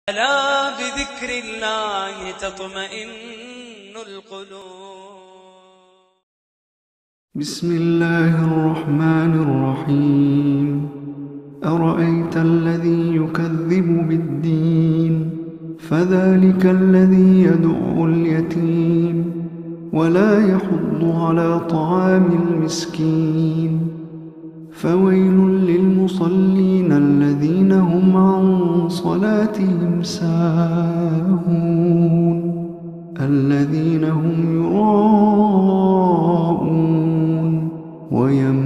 ألا بذكر الله تطمئن القلوب. بسم الله الرحمن الرحيم. أرأيت الذي يكذب بالدين فذلك الذي يدع اليتيم ولا يحض على طعام المسكين فويل للمصلين الذين هم عن صلاتهم ساهون الذين هم يراءون